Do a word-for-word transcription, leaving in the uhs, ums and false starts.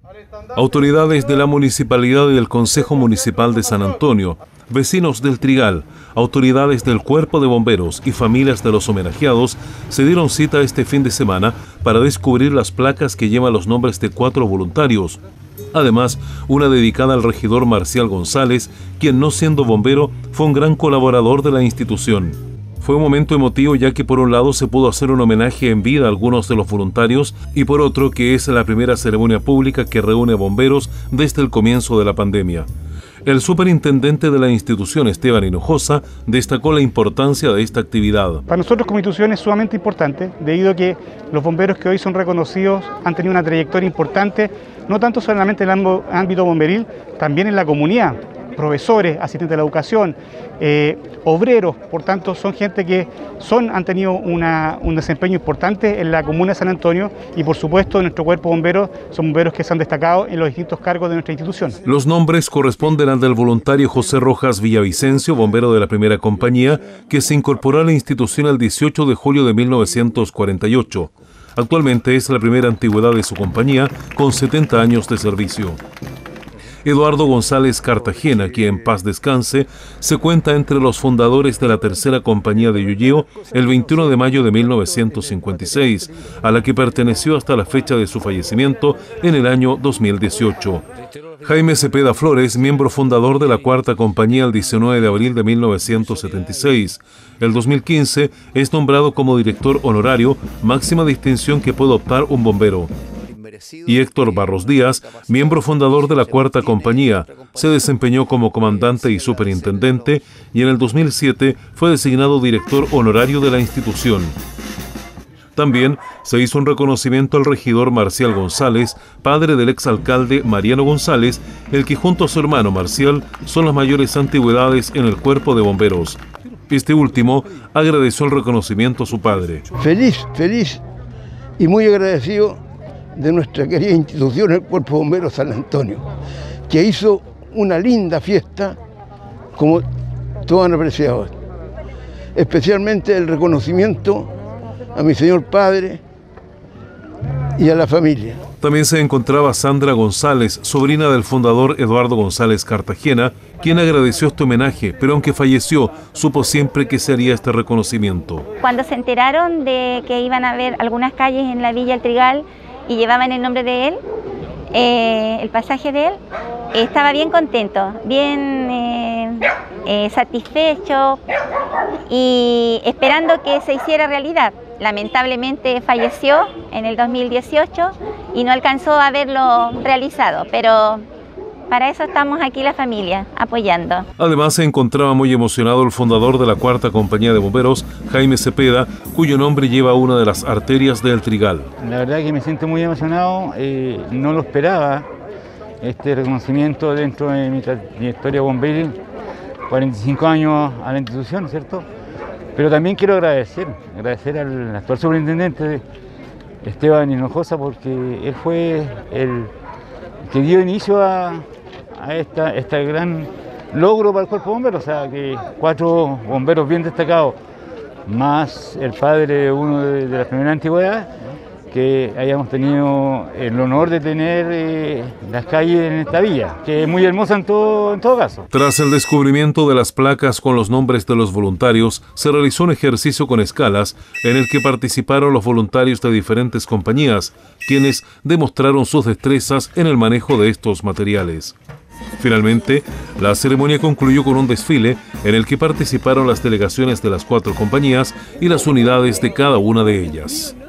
Autoridades de la Municipalidad y del Consejo Municipal de San Antonio, vecinos del Trigal, autoridades del Cuerpo de Bomberos y familias de los homenajeados se dieron cita este fin de semana para descubrir las placas que llevan los nombres de cuatro voluntarios. Además, una dedicada al regidor Marcial González, quien no siendo bombero fue un gran colaborador de la institución. Fue un momento emotivo ya que por un lado se pudo hacer un homenaje en vida a algunos de los voluntarios y por otro que es la primera ceremonia pública que reúne bomberos desde el comienzo de la pandemia. El superintendente de la institución, Esteban Hinojosa, destacó la importancia de esta actividad. Para nosotros como institución es sumamente importante, debido a que los bomberos que hoy son reconocidos han tenido una trayectoria importante, no tanto solamente en el ámbito bomberil, también en la comunidad. Profesores, asistentes de la educación, eh, obreros, por tanto son gente que son, han tenido una, un desempeño importante en la comuna de San Antonio y por supuesto nuestro cuerpo bombero son bomberos que se han destacado en los distintos cargos de nuestra institución. Los nombres corresponden al del voluntario José Rojas Villavicencio, bombero de la primera compañía, que se incorporó a la institución el dieciocho de julio de mil novecientos cuarenta y ocho. Actualmente es la primera antigüedad de su compañía, con setenta años de servicio. Eduardo González Cartagena, quien en paz descanse, se cuenta entre los fundadores de la tercera compañía de Yuyeo el veintiuno de mayo de mil novecientos cincuenta y seis, a la que perteneció hasta la fecha de su fallecimiento en el año dos mil dieciocho. Jaime Cepeda Flores, miembro fundador de la cuarta compañía el diecinueve de abril de mil novecientos setenta y seis. El dos mil quince es nombrado como director honorario, máxima distinción que puede optar un bombero. Y Héctor Barros Díaz, miembro fundador de la cuarta compañía, se desempeñó como comandante y superintendente y en el dos mil siete fue designado director honorario de la institución. También se hizo un reconocimiento al regidor Marcial González, padre del exalcalde Mariano González, el que junto a su hermano Marcial son las mayores antigüedades en el cuerpo de bomberos. Este último agradeció el reconocimiento a su padre. Feliz, feliz y muy agradecido de nuestra querida institución, el Cuerpo de Bomberos San Antonio, que hizo una linda fiesta, como todos han apreciado. Especialmente el reconocimiento a mi señor padre y a la familia. También se encontraba Sandra González, sobrina del fundador Eduardo González Cartagena, quien agradeció este homenaje, pero aunque falleció, supo siempre que se haría este reconocimiento. Cuando se enteraron de que iban a haber algunas calles en la Villa El Trigal y llevaban el nombre de él, eh, el pasaje de él, eh, estaba bien contento, bien eh, eh, satisfecho y esperando que se hiciera realidad. Lamentablemente falleció en el dos mil dieciocho y no alcanzó a verlo realizado, pero para eso estamos aquí la familia, apoyando. Además se encontraba muy emocionado el fundador de la cuarta compañía de bomberos, Jaime Cepeda, cuyo nombre lleva una de las arterias del Trigal. La verdad que me siento muy emocionado, eh, no lo esperaba, este reconocimiento dentro de mi trayectoria bomberil, cuarenta y cinco años a la institución, ¿cierto? Pero también quiero agradecer, agradecer al actual superintendente Esteban Hinojosa, porque él fue el que dio inicio a, a esta, este gran logro para el cuerpo de bomberos, o sea, que cuatro bomberos bien destacados, más el padre de uno de, de la primera antigüedad, que hayamos tenido el honor de tener eh, las calles en esta villa, que es muy hermosa en todo, en todo caso. Tras el descubrimiento de las placas con los nombres de los voluntarios, se realizó un ejercicio con escalas en el que participaron los voluntarios de diferentes compañías, quienes demostraron sus destrezas en el manejo de estos materiales. Finalmente, la ceremonia concluyó con un desfile en el que participaron las delegaciones de las cuatro compañías y las unidades de cada una de ellas.